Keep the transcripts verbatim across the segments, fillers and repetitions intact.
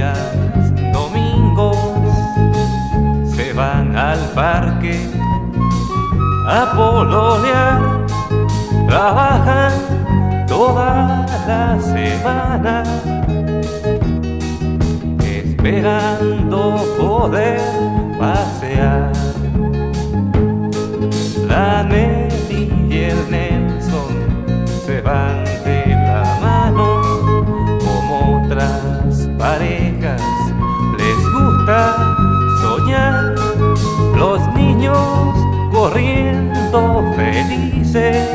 días domingos se van al parque a pololear, trabajan toda la semana esperando poder pasear. La Nelly y el Nelson se van de la mano, como otras parejas les gusta soñar. Los niños corriendo felices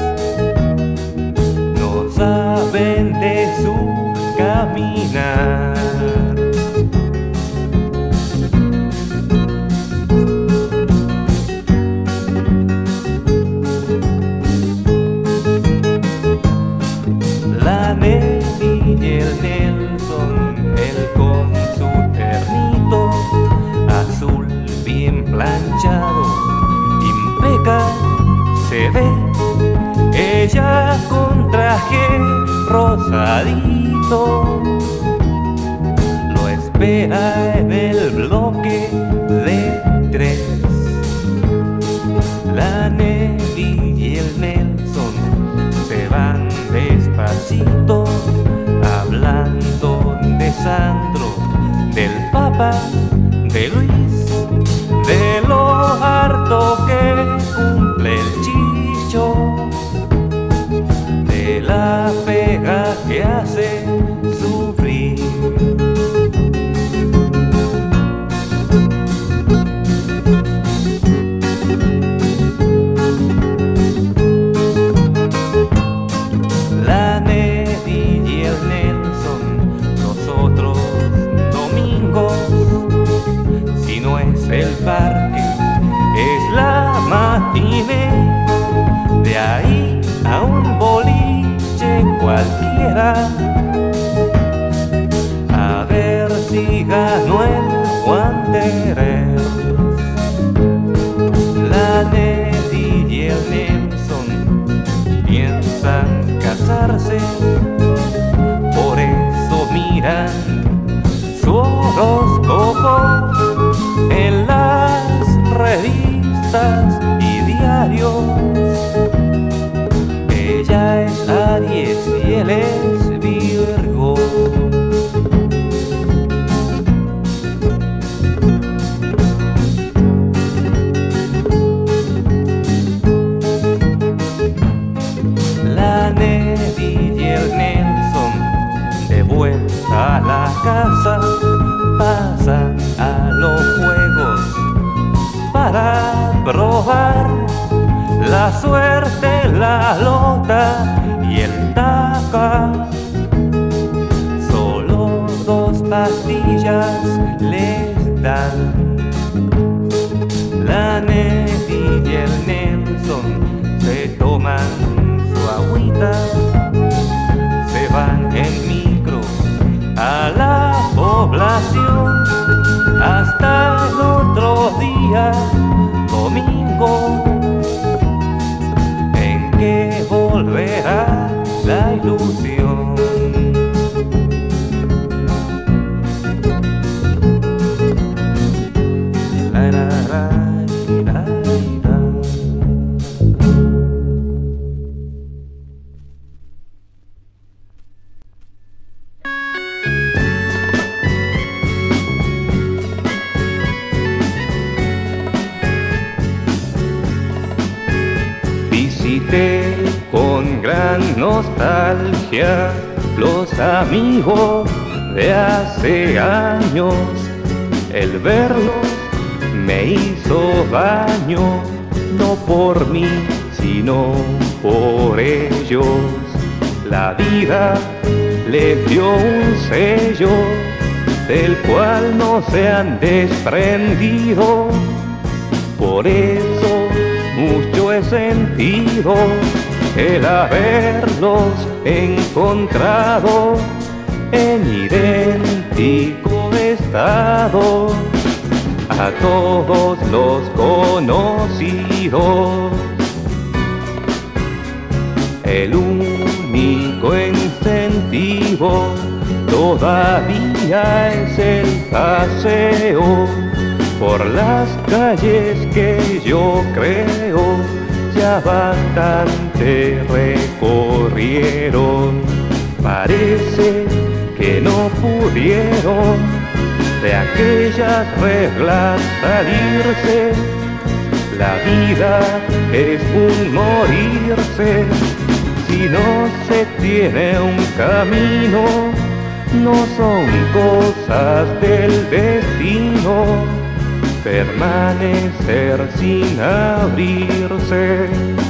no saben de su caminar. La Nelly y el Nelson, él con su ternito azul bien planchado, impeca se ve, ella con traje rosadito, lo espera en el bloque de tres. La Nelly y el Nelson se van despacito, hablando de Sandro, del papá, de Luis, de lo harto que cumple el Chicho, de la pega que hace sufrir. La Nelly y el Nelson, nosotros domingos, si no es el parque, es la matiné, de ahí a un boliche cualquiera, a ver si ganó el Wanderers. La Nelly y el Nelson piensan casarse, por eso miran su horóscopo en las revistas y diarios. Ella es Aries y él es Virgo. La Nelly y el Nelson, de vuelta a la casa, pasan a los juegos para probar la suerte, la lota y el taca. Solo dos pastillas les dan. La Nelly y el Nelson se toman su agüita, se van en micro a la población hasta el otro día domingo, en que volverá la ilusión. La, la, la, la, la. Visité con gran nostalgia los amigos de hace años. El verlos me hizo daño, no por mí, sino por ellos. La vida les dio un sello del cual no se han desprendido. Por eso mucho he sentido el haberlos encontrado en idéntico estado a todos los conocidos. El único incentivo todavía es paseo por las calles que yo creo ya bastante recorrieron. Parece que no pudieron de aquellas reglas salirse. La vida es un morirse. Si no se tiene un camino, no son cosas del destino permanecer sin abrirse.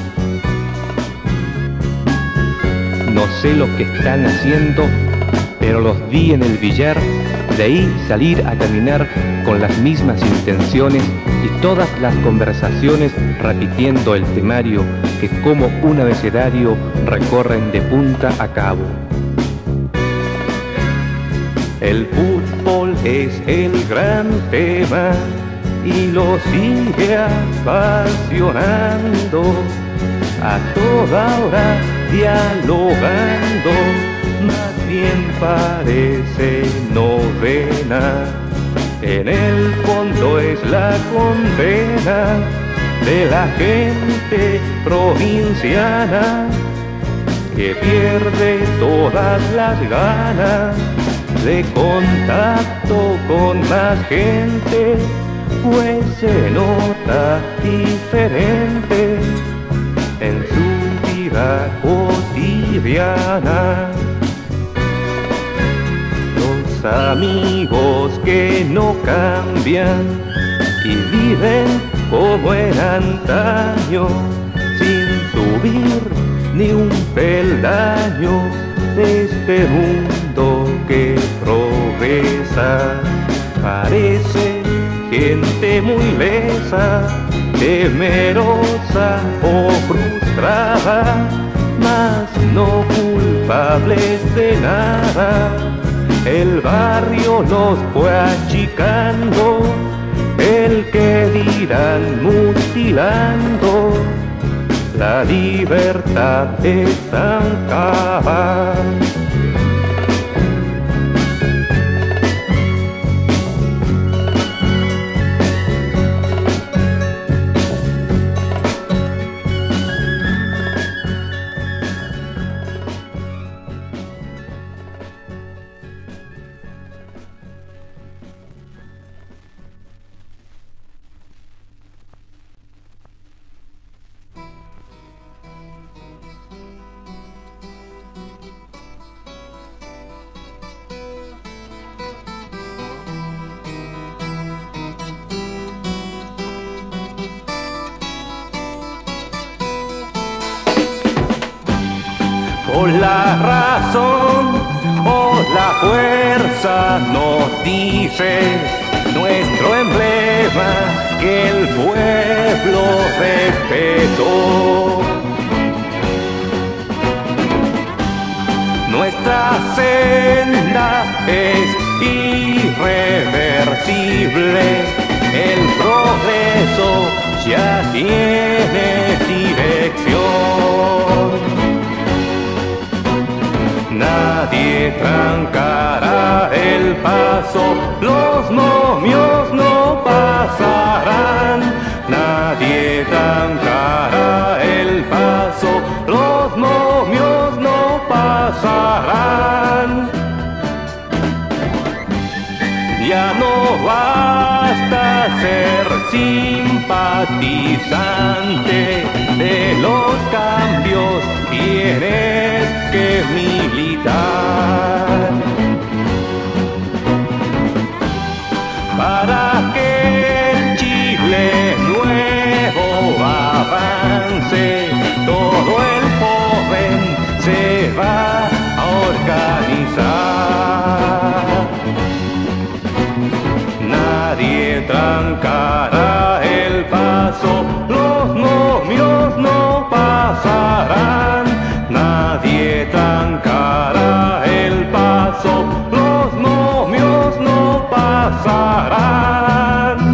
No sé lo que están haciendo, pero los vi en el billar. De ahí salir a caminar con las mismas intenciones y todas las conversaciones repitiendo el temario que como un abecedario recorren de punta a cabo. El fútbol es el gran tema y lo sigue apasionando, a toda hora dialogando, más bien parece novena. En el fondo es la condena de la gente provinciana que pierde todas las ganas de contacto con más gente, pues se nota diferente en su vida cotidiana. Los amigos que no cambian y viven como en antaño, sin subir ni un peldaño de este mundo que progresa. Parece gente muy lesa, temerosa o frustrada, mas no culpables de nada. El barrio los fue achicando, el que dirán mutilando la libertad estancada. O la razón o la fuerza nos dice nuestro emblema que el pueblo respetó. Nuestra senda es irreversible, el progreso ya tiene dirección. Nadie trancará el paso, los momios no pasarán. Nadie trancará el paso, los momios no pasarán. Ya no basta ser simpatizante de los cambios, tienes que militar para que el Chile nuevo avance. Todo el joven se va a organizar. Nadie trancará el paso, los momios no pasarán. Nadie trancará el paso, los momios no pasarán.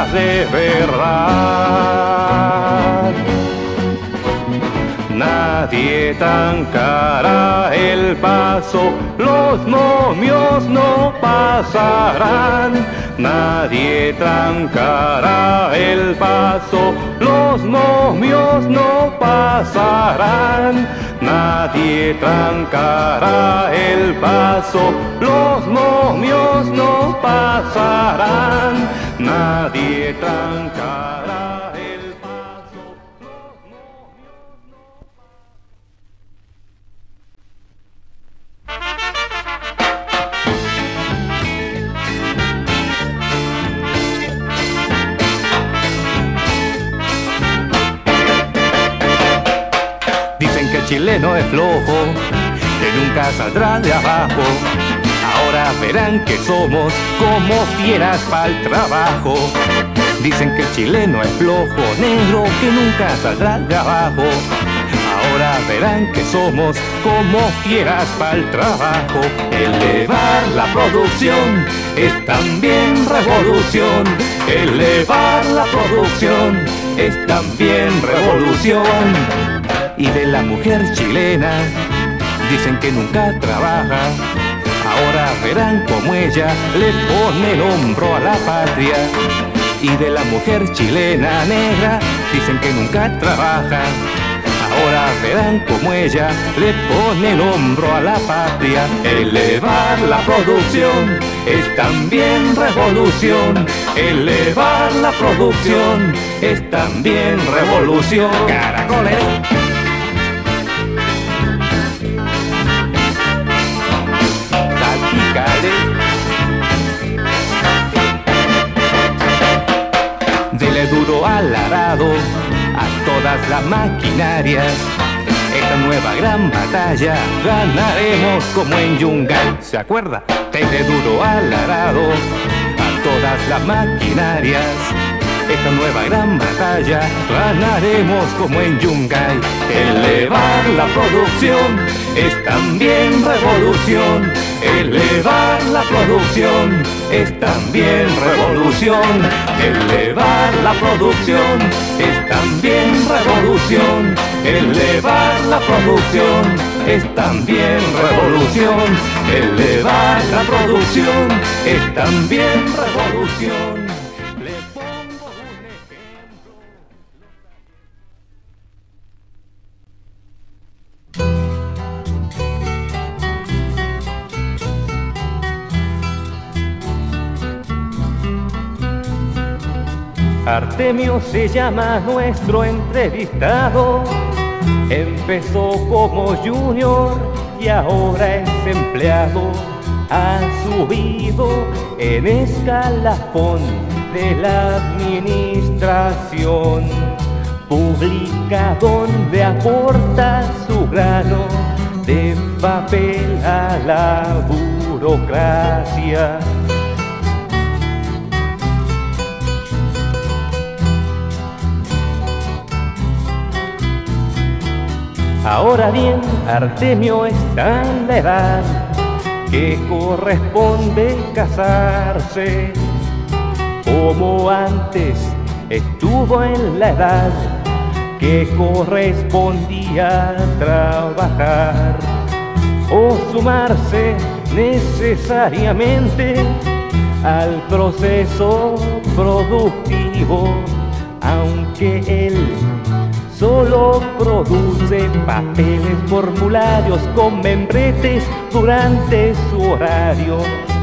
de verdad. Nadie trancará el paso, los momios no pasarán. Nadie trancará el paso, los momios no pasarán. Nadie trancará el paso, los momios no pasarán. Nadie trancará el paso, los momios no Dicen que el chileno es flojo, que nunca saldrá de abajo. Ahora verán que somos como fieras pa'l trabajo. Dicen que el chileno es flojo, negro, que nunca saldrá de abajo. Ahora verán que somos como fieras pa'l trabajo. Elevar la producción es también revolución. Elevar la producción es también revolución. Y de la mujer chilena dicen que nunca trabaja. Ahora verán como ella le pone el hombro a la patria. Y de la mujer chilena negra dicen que nunca trabaja. Ahora verán como ella le pone el hombro a la patria. Elevar la producción es también revolución. Elevar la producción es también revolución. ¡Caracoles! Dele duro al arado a todas las maquinarias. Esta nueva gran batalla ganaremos como en Yungay. ¿Se acuerda? Dele duro al arado a todas las maquinarias. Esta nueva gran batalla ganaremos como en Yungay. Elevar la producción es también revolución. Elevar la producción es también revolución. Elevar la producción es también revolución. Elevar la producción es también revolución. Elevar la producción es también revolución. Artemio se llama nuestro entrevistado. Empezó como junior y ahora es empleado. Ha subido en escalafón de la administración pública, donde aporta su grano de papel a la burocracia. Ahora bien, Artemio está en la edad que corresponde casarse. Como antes estuvo en la edad que correspondía trabajar o sumarse necesariamente al proceso productivo, aunque él solo produce papeles, formularios con membretes durante su horario.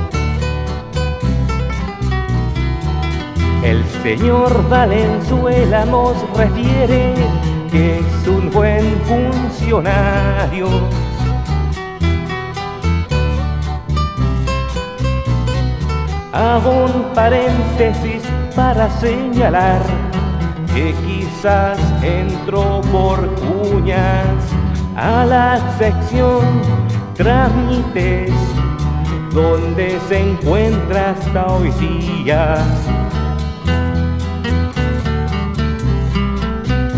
El señor Valenzuela nos refiere que es un buen funcionario. Hago un paréntesis para señalar que quizás entró por cuñas a la sección trámites, donde se encuentra hasta hoy día.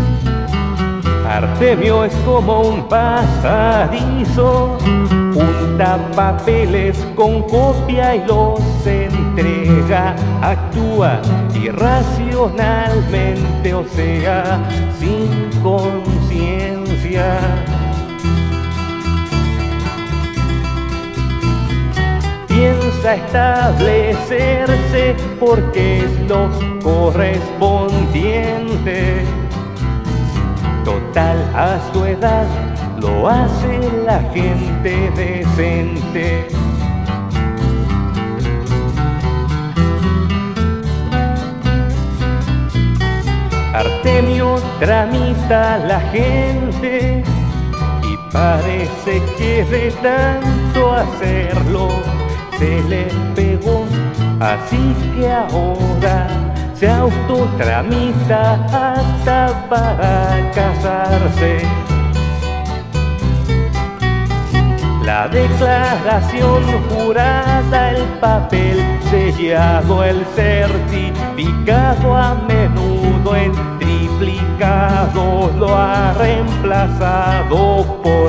Artemio es como un pasadizo, un Suelta papeles con copia y los entrega. Actúa irracionalmente, o sea, sin conciencia. Piensa establecerse porque es lo correspondiente. Total, a su edad lo hace la gente decente. Artemio tramita la gente y parece que de tanto hacerlo se le pegó, así que ahora se autotramita hasta para casarse. La declaración jurada, el papel sellado, el certificado a menudo en triplicado lo ha reemplazado por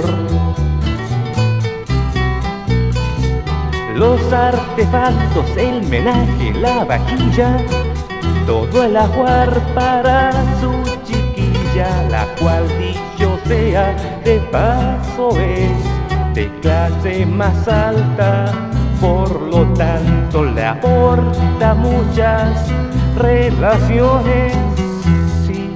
los artefactos, el menaje, la vajilla, todo el ajuar para su chiquilla, la cual dicho sea de paso es de clase más alta, por lo tanto le aporta muchas relaciones. Sí.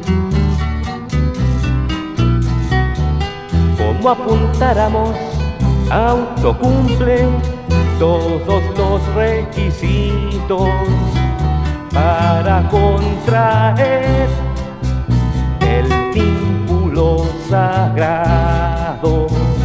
Como apuntáramos, autocumple todos los requisitos para contraer el vínculo sagrado.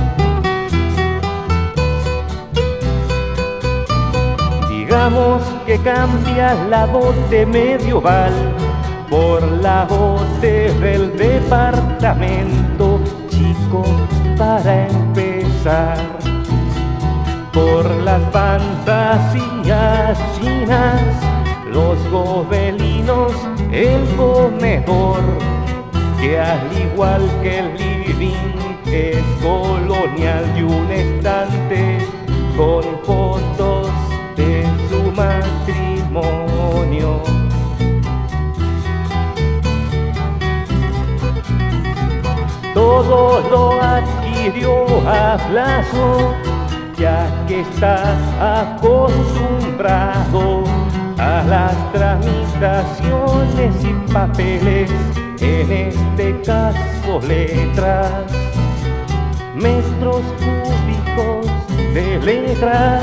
Digamos que cambia la bote medieval por la bote del departamento chico para empezar. Por las fantasías chinas, los gobelinos, el comedor, que al igual que el living es colonial, y un estante con fotos de su matrimonio. Todo lo adquirió a plazo, ya que está acostumbrado a las tramitaciones y papeles, en este caso letras, metros cúbicos de letras.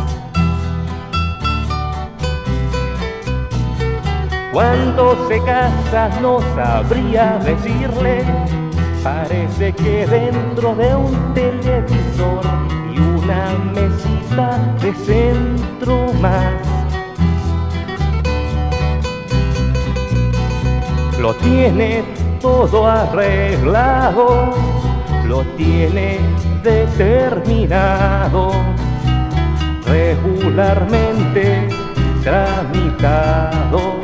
Cuando se casa no sabría decirle, parece que dentro de un televisor y una mesita de centro más, lo tiene todo arreglado, lo tiene determinado, regularmente tramitado.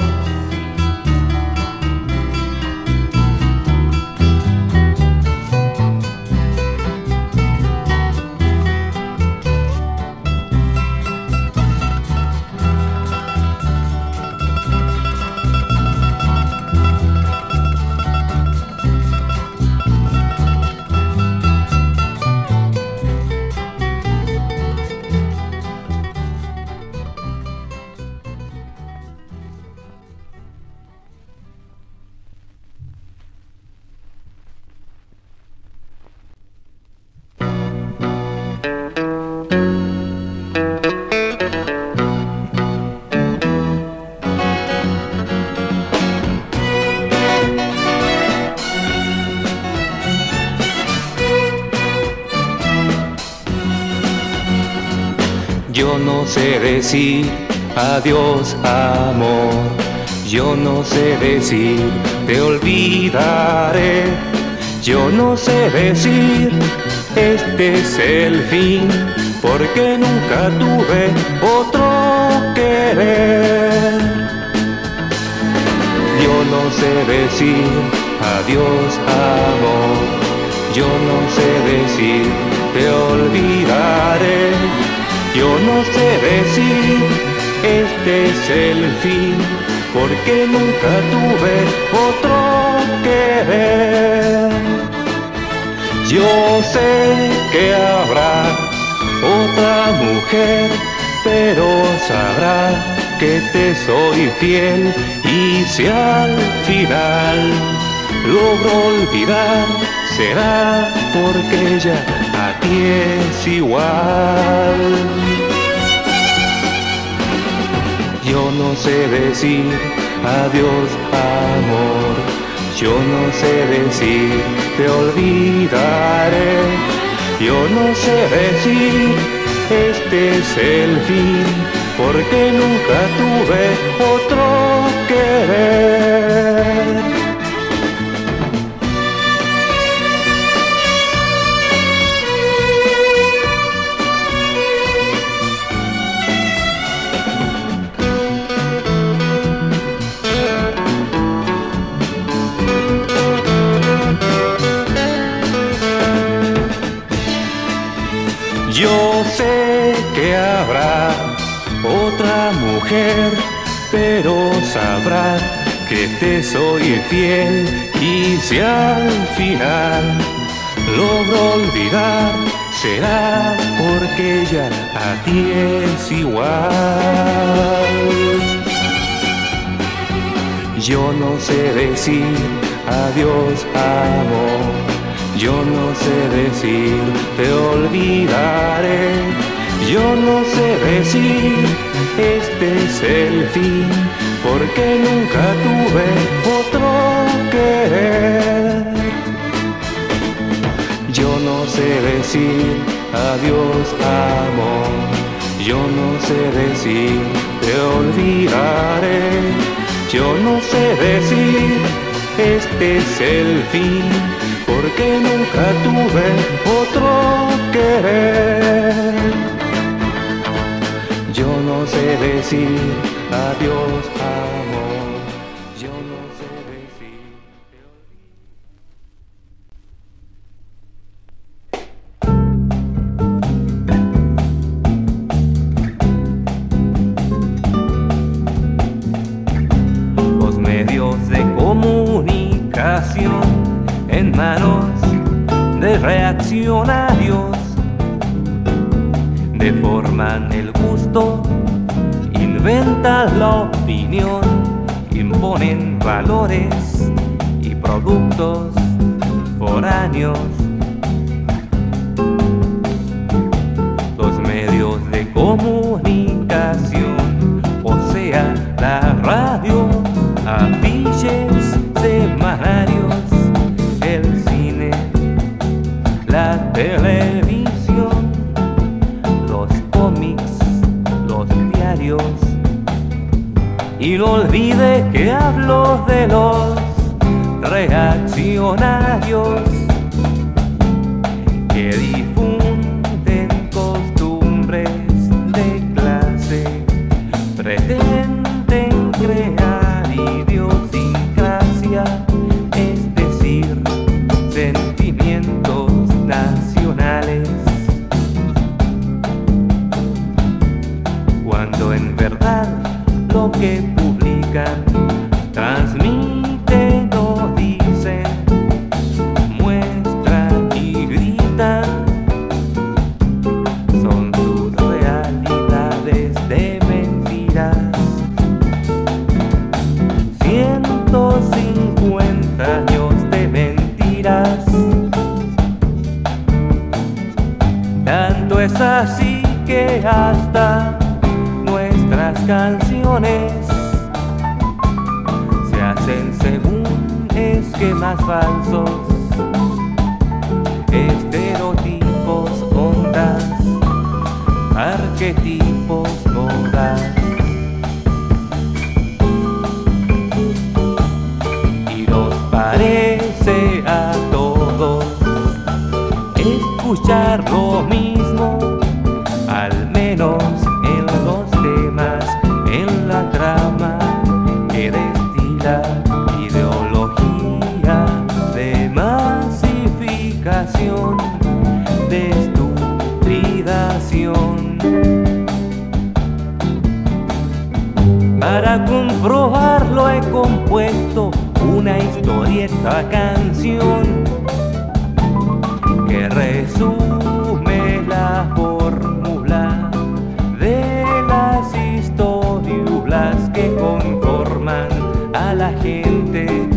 Yo no sé decir adiós, amor. Yo no sé decir te olvidaré. Yo no sé decir este es el fin, porque nunca tuve otro querer. Yo no sé decir adiós, amor. Yo no sé decir te olvidaré. Yo no sé decir, este es el fin, porque nunca tuve otro querer. Yo sé que habrá otra mujer, pero sabrá que te soy fiel. Y si al final logro olvidar, será porque ella a ti es igual. Yo no sé decir adiós, amor. Yo no sé decir te olvidaré. Yo no sé decir este es el fin, porque nunca tuve otro querer. Yo sé que habrá otra mujer, pero sabrá que te soy fiel. Y si al final logro olvidar, será porque ella a ti es igual. Yo no sé decir adiós, amor. Yo no sé decir te olvidaré. Yo no sé decir este es el fin, porque nunca tuve otro querer. Yo no sé decir adiós, amor. Yo no sé decir te olvidaré. Yo no sé decir este es el fin, porque nunca tuve otro querer. Yo no sé decir adiós, amor. Yo no sé decir te olvidaré. Los medios de comunicación en manos de reaccionarios deforman el gusto, inventan la opinión, imponen valores y productos foráneos. Los medios de comunicación, o sea, la radio, afiches semanarios, el cine, la televisión, los cómics, los diarios. Y no olvide que hablo de los reaccionarios que difunden costumbres de clase, pretenden crear idiosincrasia, es decir, sentimientos nacionales, cuando en verdad lo que publican, transmiten o dicen, muestran y gritan, son sus realidades de mentiras. ciento cincuenta años de mentiras. Tanto es así que hasta nuestras canciones se hacen según esquemas falsos, estereotipos, ondas, arquetipos, modas. Y nos parece a todos escuchar lo mismo, al menos en los temas, en la trama que destila ideología de masificación, de estudio probarlo he compuesto una historieta canción que resume la fórmula de las historias que conforman a la gente.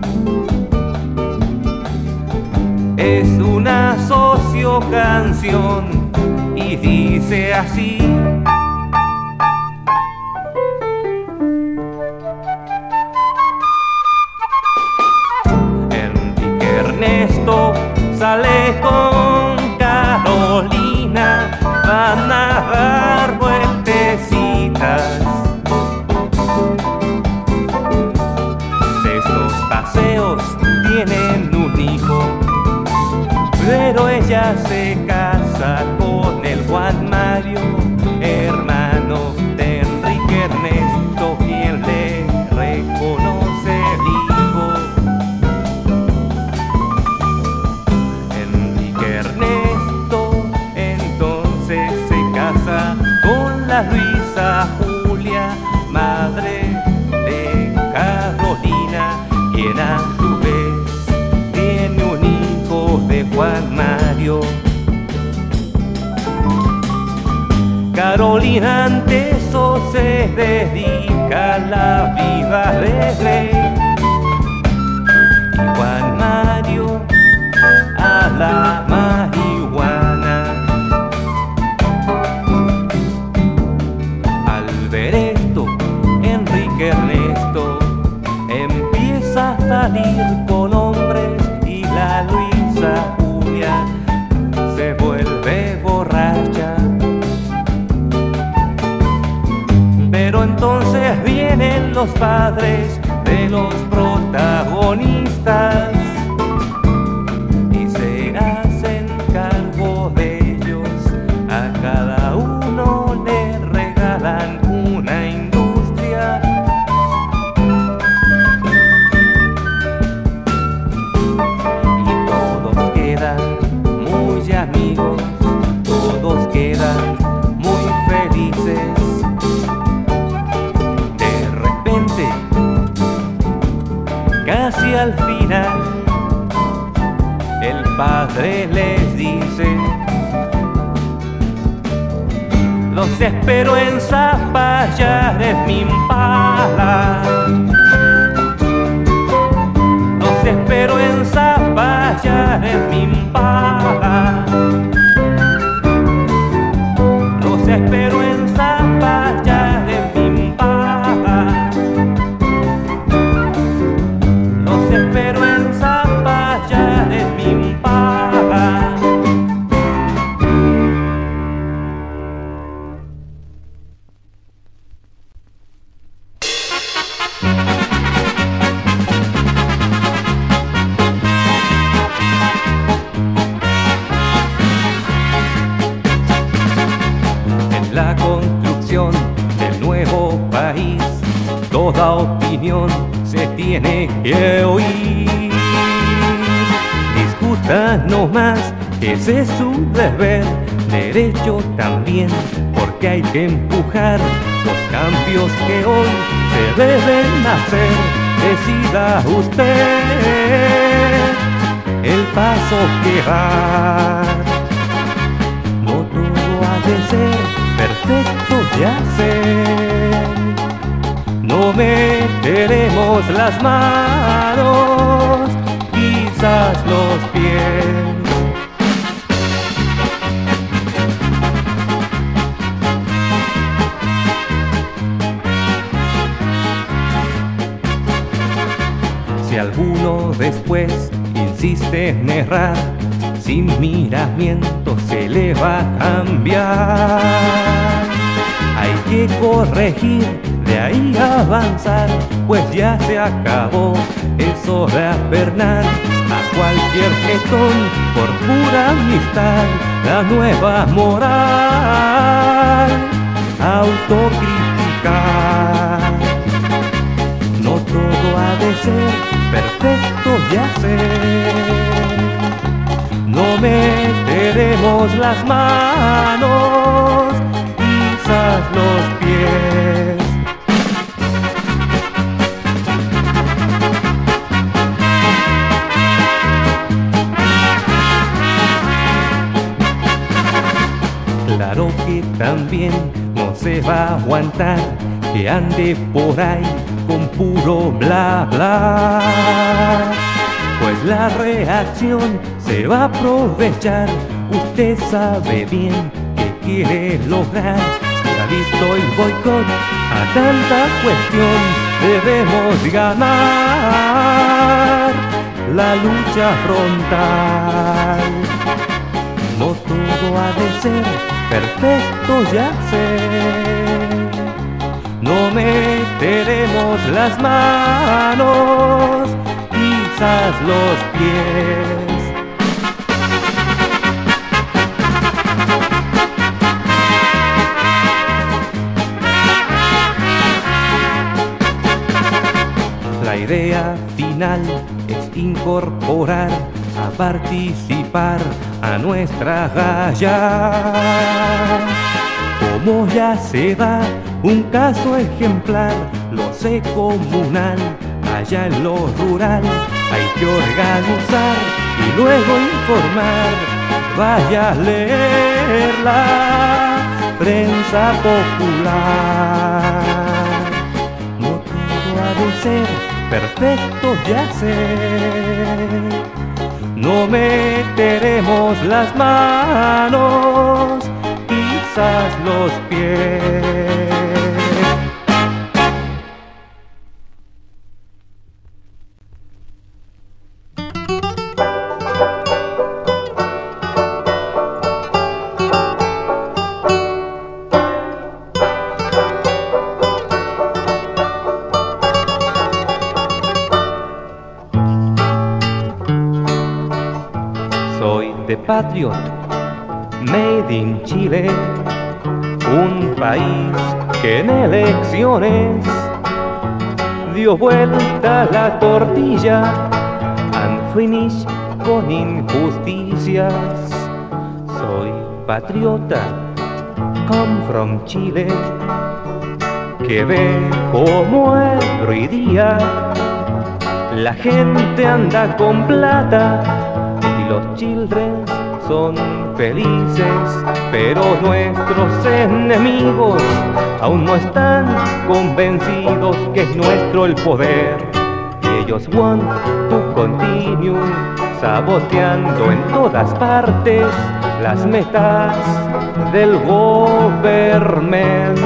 Es una socio canción y dice así: Enrique Ernesto sale con Carolina, van a dar vueltecitas. De estos paseos tienen un hijo, pero ella se casa con el Juan Mario, hermano de Enrique Ernesto, quien le reconoce el hijo. Enrique Ernesto entonces se casa con la Luisa Julia, madre de Carolina, quien a su vez tiene un hijo de Juan Mario. Carolina ante eso se dedica a la vida alegre y Juan Mario a la marihuana. Al ver esto, Enrique Ernesto empieza a salir con hombres y la Luisa Julia se vuelve borracha. Pero entonces vienen los padres de los protagonistas y se hacen cargo de ellos. A cada uno le regalan una industria. Y todos quedan muy amigos, todos quedan muy felices. Casi al final, el padre les dice: los espero en Zapallar, en mi Impala. Los espero en Zapallar, en mi Impala. Los espero en Zapallar, en mi Impala. Pero en Zapallar, en mi Impala. En la construcción del nuevo país, toda opinión se tiene que oír. Discutan no más, ese es su deber, derecho también, porque hay que empujar los cambios que hoy se deben hacer. Decida usted el paso que dar. No todo ha de ser perfecto de hacer. No meteremos las manos, quizás los pies. Si alguno después insiste en errar, sin miramiento se le va a cambiar. Hay que corregir, de ahí avanzar, pues ya se acabó eso de apernar a cualquier jetón por pura amistad. La nueva moral, autocriticar. No todo ha de ser perfecto de hacer. No meteremos las manos, quizás los pies. también no se va a aguantar que ande por ahí con puro bla bla. Pues la reacción se va a aprovechar, usted sabe bien que quiere lograr. Ya visto el boicot a tanta cuestión, debemos ganar la lucha frontal. No todo ha de ser perfecto, ya sé. No meteremos las manos, quizás los pies. La idea final es incorporar a participar a nuestra galla. Como ya se da un caso ejemplar, lo sé comunal, allá en lo rural hay que organizar y luego informar. Vaya a leer la prensa popular. No todo ha de ser perfecto, ya sé. No meteremos las manos, quizás los pies. Patriot, made in Chile, un país que en elecciones dio vuelta la tortilla, and finish con injusticias. Soy patriota, come from Chile, que ve como every día la gente anda con plata y los children son felices, pero nuestros enemigos aún no están convencidos que es nuestro el poder. Y ellos want to continue saboteando en todas partes las metas del government.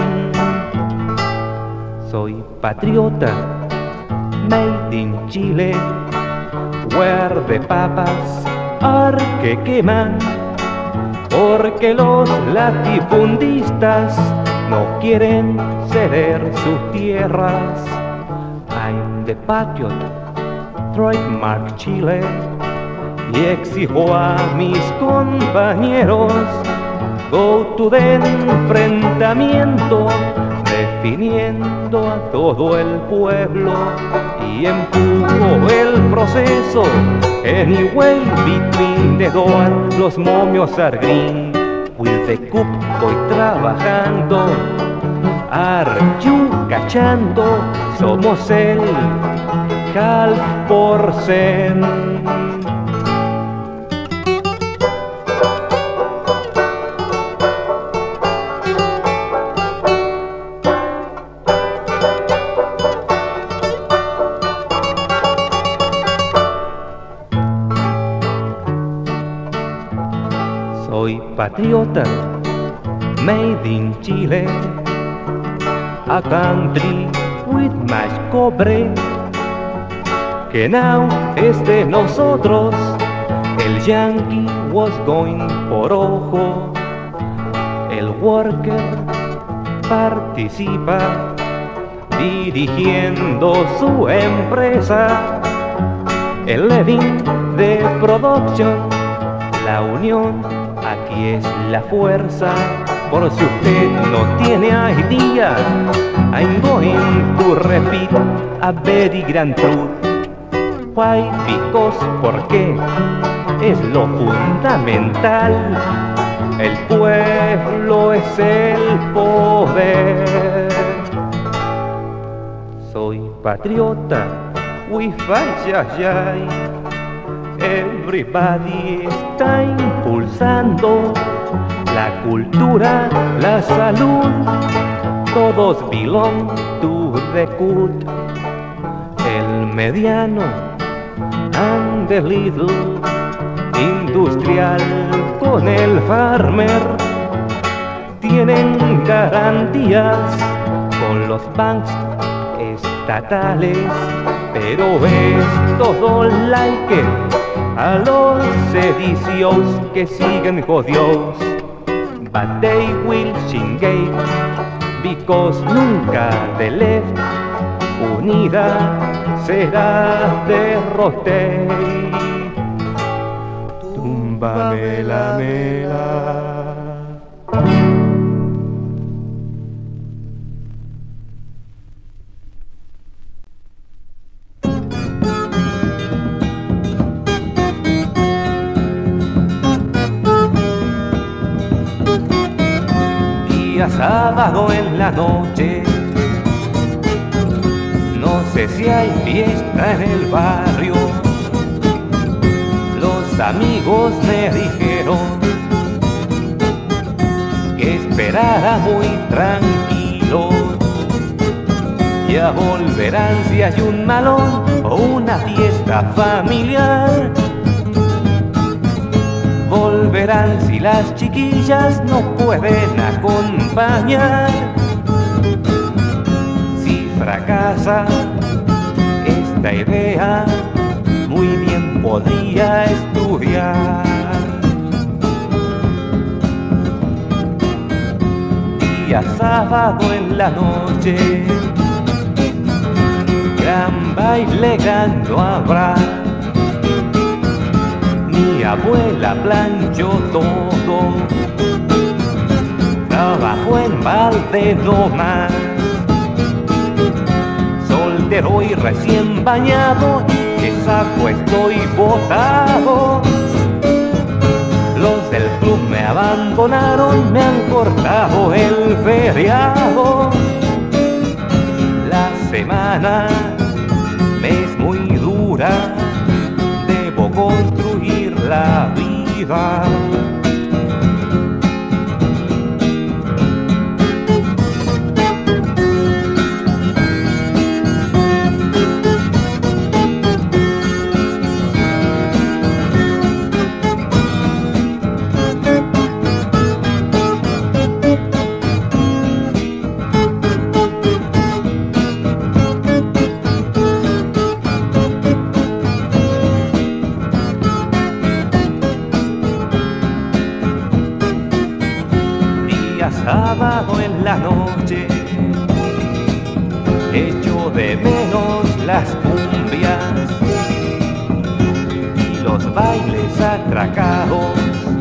Soy patriota, made in Chile, where the papas are que queman, porque los latifundistas no quieren ceder sus tierras. I'm the patriot, trademark Chile, y exijo a mis compañeros go to the enfrentamiento, definiendo a todo el pueblo y empujo el proceso. Anyway, between the door, los momios are green. With the cup voy trabajando, are you cachando? Somos el half por cent. Soy patriota, made in Chile, a country with much cobre, que now es de nosotros. El yankee was going por ojo, el worker participa dirigiendo su empresa, el living de production, la unión. Aquí es la fuerza, por si usted no tiene idea. I'm going to repeat a very grand truth. Why? Because, porque es lo fundamental. El pueblo es el poder. Soy patriota, we fight, ya, ya. Everybody está impulsando la cultura, la salud, todos belong to the cult. El mediano and the little, industrial con el farmer, tienen garantías con los bancos estatales, pero es todo like a los sedicios que siguen jodidos. But they will chingate because nunca the left unida será derrote. Túmbame la mela. Día sábado en la noche, no sé si hay fiesta en el barrio. Los amigos me dijeron que esperara muy tranquilo. Ya volverán si hay un malón o una fiesta familiar. Volverán si las chiquillas no pueden acompañar. Si fracasa esta idea, muy bien podría estudiar. Día sábado en la noche, gran baile no habrá. Mi abuela planchó todo, trabajó en balde no más. Soltero y recién bañado, que saco estoy botado. Los del club me abandonaron, me han cortado el feriado. La semana me es muy dura, debo construir la vida. Sábado en la noche, echo de menos las cumbias y los bailes atracados,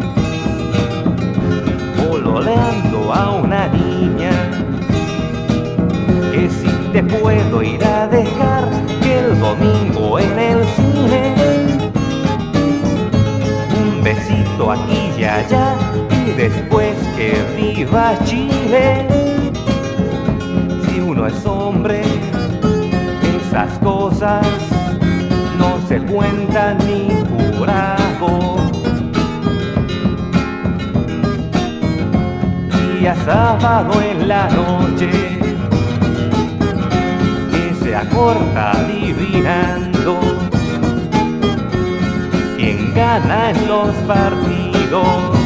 pololeando a una niña que si te puedo ir a dejar que el domingo en el cine, un besito aquí y allá y después que viva Chile. Si uno es hombre, esas cosas no se cuentan ni jurado. Día sábado en la noche, que se acorta adivinando quién gana en los partidos,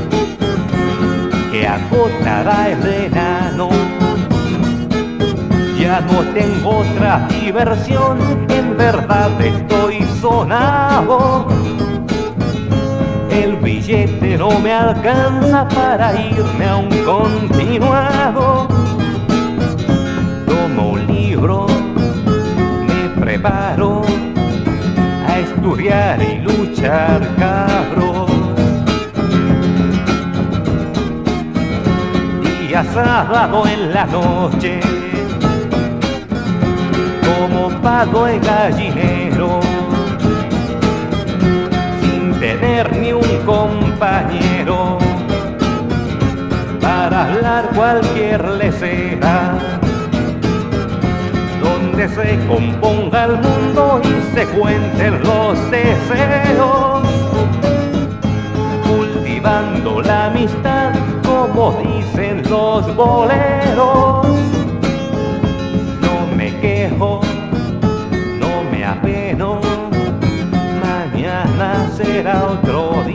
que acotará el enano. Ya no tengo otra diversión, en verdad estoy sonado. El billete no me alcanza para irme a un continuado. Tomo un libro, me preparo a estudiar y luchar, cabros. Día sábado en la noche, como pago de gallinero, sin tener ni un compañero para hablar cualquier lecera, donde se componga el mundo y se cuenten los deseos, cultivando la amistad como dicen los boleros. No me quejo, no me apeno, mañana será otro